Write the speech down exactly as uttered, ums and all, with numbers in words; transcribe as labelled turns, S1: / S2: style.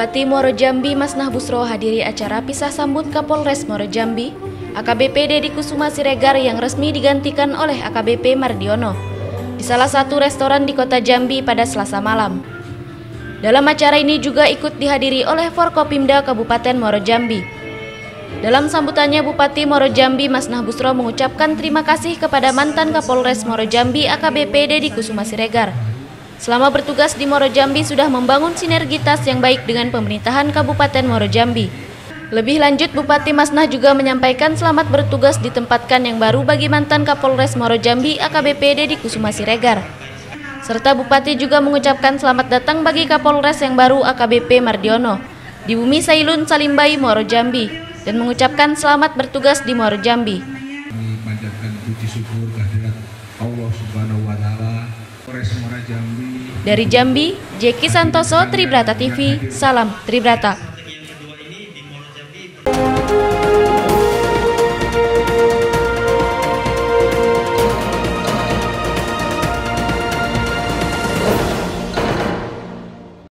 S1: Bupati Muaro Jambi Masnah Busro hadiri acara pisah sambut Kapolres Muaro Jambi, A K B P Deddy Kusuma Siregar yang resmi digantikan oleh A K B P Mardiono di salah satu restoran di kota Jambi pada Selasa malam. Dalam acara ini juga ikut dihadiri oleh Forkopimda Kabupaten Muaro Jambi. Dalam sambutannya, Bupati Muaro Jambi Masnah Busro mengucapkan terima kasih kepada mantan Kapolres Muaro Jambi A K B P Deddy Kusuma Siregar. Selama bertugas di Muaro Jambi sudah membangun sinergitas yang baik dengan pemerintahan Kabupaten Muaro Jambi. Lebih lanjut, Bupati Masnah juga menyampaikan selamat bertugas ditempatkan yang baru bagi mantan Kapolres Muaro Jambi A K B P Deddy Kusuma Siregar. Serta Bupati juga mengucapkan selamat datang bagi Kapolres yang baru A K B P Mardiono di Bumi Sailun Salimbai, Muaro Jambi, dan mengucapkan selamat bertugas di Muaro Jambi.
S2: Memanjatkan puji syukur kehadirat Allah Subhanahu wa taala. Polres Muaro Jambi.
S1: Dari Jambi, Jeki Santoso, Tribrata T V, salam Tribrata.